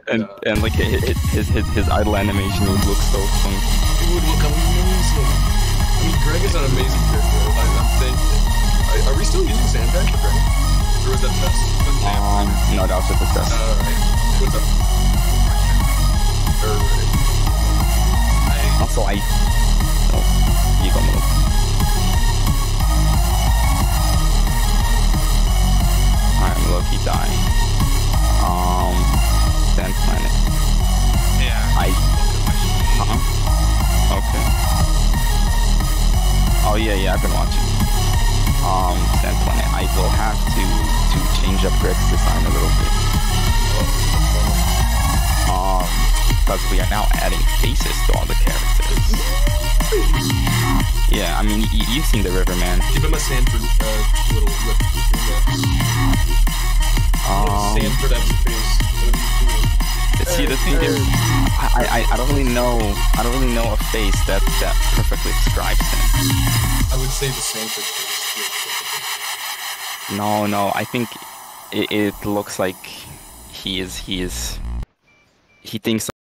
and like his idle animation would look so funny. It would look amazing. I mean, Greg is an amazing character. I'm thinking. Are we still using Sandbag for Greg? Or was that test? No, that was just a test. Alright. What's up? Alright. Also, oh, you go move. I'm low-key dying. Sand Planet. Yeah. Okay. Oh yeah, I've been watching. Sand Planet. I will have to change up Greg's design a little bit. Because we are now adding faces to all the characters. Yeah, I mean, you've seen the river, man. Give him a Sanford little lip. Sanford at his face. See, the thing is, I don't really know a face that perfectly describes him. I would say the Sanford face. No, I think it looks like he thinks